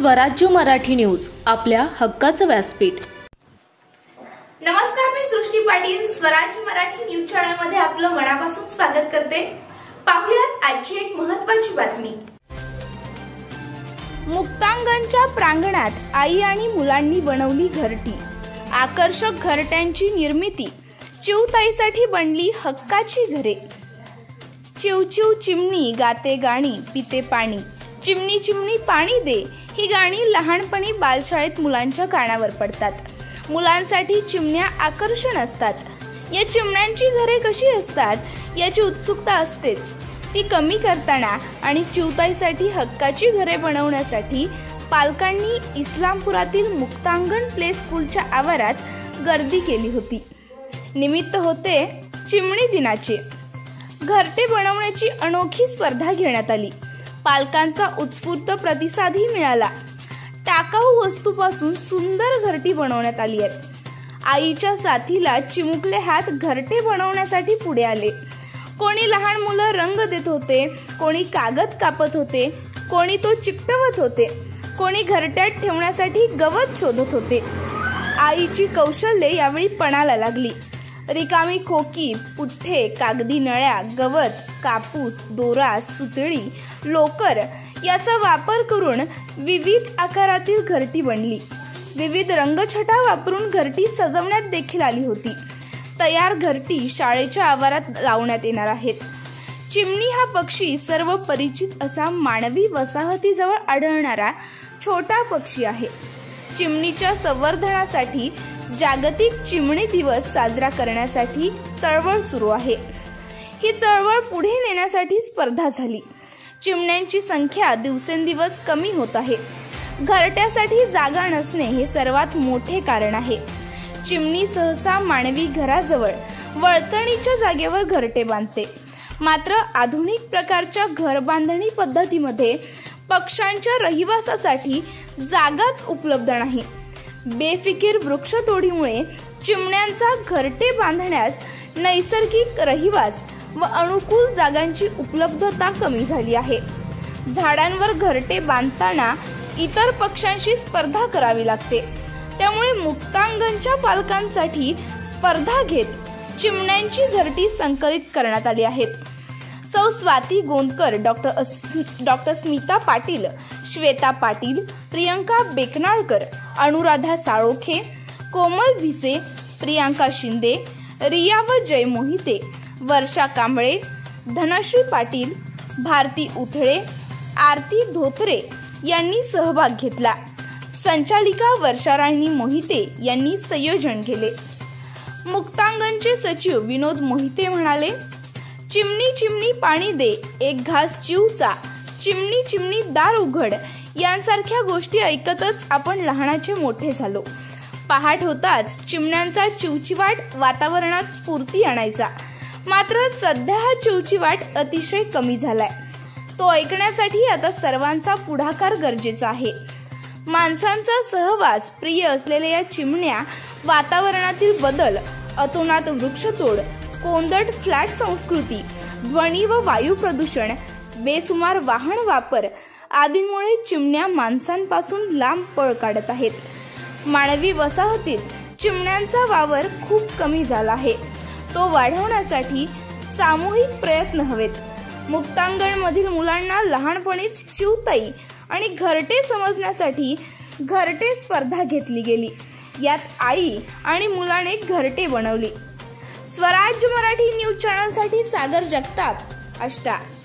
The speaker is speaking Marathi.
स्वराज्य मराठी न्यूज, आपल्या हक्काचं व्यासपीठ। नमस्कार, मी सृष्टी पाटील स्वराज्य मराठी न्यूज चॅनल मध्ये आपलं मनापासून स्वागत करते। पाहूयात आजची एक महत्त्वाची बातमी। मुक्तांगणच्या प्रांगणात आई आणि मुलांनी बनवली घरटी। आकर्षक घरट्यांची निर्मिती चिवताईसाठी बनली हक्काची घरे। चिव चिव चिमणी गाते गाणी पिते पाणी, चिमणी चिमणी पाणी दे ही गाणी लहानपणी बालशाळेत मुलांच्या कानावर पडतात। मुलांसाठी चिमण्या आकर्षण असतात। या चिमण्यांची घरे कशी असतात याची उत्सुकता असतेच। ती कमी करताना आणि चिवताईसाठी हक्काची घरे बनवण्यासाठी पालकांनी इस्लामपुरातील मुक्तांगण प्ले स्कूलच्या आवारात गर्दी केली होती। निमित्त होते चिमणी दिनाचे। घरटे बनवण्याची अनोखी स्पर्धा घेण्यात आली। पालकांचा उत्स्फूर्त प्रतिसादही मिळाला। टाकाऊ वस्तूपासून सुंदर घरटी बनवण्यात आली आहेत। आईच्या साथीला चिमुकले हात घरटे बनवण्यासाठी पुढे आले। कोणी लहान मुलं रंग देत होते, कोणी कागद कापत होते, कोणी तो चिकटवत होते, कोणी घरट्यात ठेवण्यासाठी गवत शोधत होते। आईची कौशल्ये यावेळी पणाला लागली। रिकामी खोकी, पुठ्ठे, कागदी नळ्या, गवत, कापूस, दोरा, सुतळी, लोकर याचा वापर करून विविध आकारातील घरटी बनली। विविध रंगछटा वापरून घरटी सजवण्यात देखील आली होती। तयार घरटी शाळेच्या आवारात लावण्यात येणार आहेत। चिमणी हा पक्षी सर्व परिचित असा मानवी वसाहतीजवळ आढळणारा छोटा पक्षी आहे। चिमणीच्या संवर्धनासाठी जागतिक चिमणी दिवस साजरा करण्यासाठी चळवळ सुरू आहे। ही चळवळ पुढे नेण्यासाठी स्पर्धा झाली। चिमण्यांची संख्या दिवसेंदिवस कमी होत आहे। घरट्यासाठी जागा नसणे हे सर्वात मोठे कारण आहे। चिमणी सहसा मानवी घराजवळ वळचणीच्या जागेवर घरटे बांधते। मात्र आधुनिक प्रकारच्या घर बांधणी पद्धतीमध्ये पक्ष्यांच्या रहिवासासाठी जागाच उपलब्ध नाही। बेफिकीर वृक्षतोडीमुळे चिमण्यांचा घरटे बांधण्यास नैसर्गिक रहिवास व अनुकूल जागांची उपलब्धता कमी झाली आहे। झाडांवर घरटे बांधताना इतर पक्ष्यांशी स्पर्धा करावी लागते। त्यामुळे मुक्तांगणच्या पालकांसाठी स्पर्धा घेत चिमण्यांची घरटी संकलित करण्यात आली आहेत। सौ स्वाती गोंदकर, डॉक्टर स्मिता पाटील, श्वेता पाटील, प्रियंका बेकनाळकर, अनुराधा साळोखे, कोमल भिसे, प्रियांका शिंदे, रिया व जय मोहिते, वर्षा कांबळे, धनश्री पाटील, भारती उथळे, आरती धोत्रे यांनी सहभाग घेतला। संचालिका वर्षाराणी मोहिते यांनी संयोजन केले। मुक्तांगणचे सचिव विनोद मोहिते म्हणाले, चिमणी चिमणी पाणी दे, एक घास चिवचा, चिमणी चिमणी दार उघड यांसारख्या गोष्टी ऐकतच आपण लहानाचे मोठे झालो। पहाट होताच चिमण्यांचा चिवचिवाट वातावरणात स्फूर्ती आणायचा। मात्र सध्या हा चिवचिवाट अतिशय कमी झालाय। तो ऐकण्यासाठी आता सर्वांचा पुढाकार गरजेचा आहे। माणसांचा सहवास प्रिय असलेल्या या चिमण्या वातावरणातील बदल, अतोनात वृक्षतोड, कोंदट फ्लॅट संस्कृती, ध्वनी व वायू प्रदूषण, बेसुमार वाहन वापर आदींमुळे चिमण्या माणसांपासून लांब पळ काढत आहेत। मानवी वसाहतीत चिमण्यांचा वावर खूप कमी झाला आहे। तो वाढवण्यासाठी सामूहिक प्रयत्न हवेत। मुक्तांगणमधील मुलांना लहानपणीच चिवताई आणि घरटे समजण्यासाठी घरटे स्पर्धा घेतली गेली। यात आई आणि मुलाने घरटे बनवली। स्वराज्य मराठी न्यूज चॅनलसाठी सागर जगताप, आष्टा।